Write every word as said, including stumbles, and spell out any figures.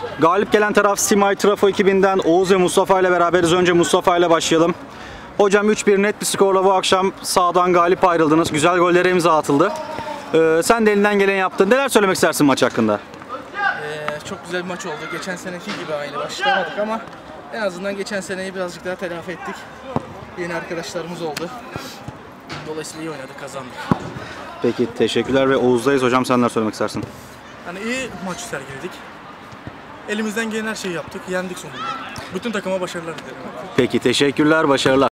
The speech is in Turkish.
Galip gelen taraf Simay Trafo ekibinden Oğuz ve Mustafa ile beraberiz. Önce Mustafa ile başlayalım. Hocam üç bir net bir skorla bu akşam sahadan galip ayrıldınız. Güzel gollere imza atıldı. Ee, sen de elinden geleni yaptın. Neler söylemek istersin maç hakkında? Ee, çok güzel bir maç oldu. Geçen seneki gibi aynı başlayamadık ama en azından geçen seneyi birazcık daha telafi ettik. Yeni arkadaşlarımız oldu. Dolayısıyla iyi oynadık, kazandık. Peki teşekkürler ve Oğuz'dayız. Hocam sen neler söylemek istersin? Yani iyi maç sergiledik. Elimizden gelen her şeyi yaptık. Yendik sonunda. Bütün takıma başarılar dilerim. Peki teşekkürler, başarılar.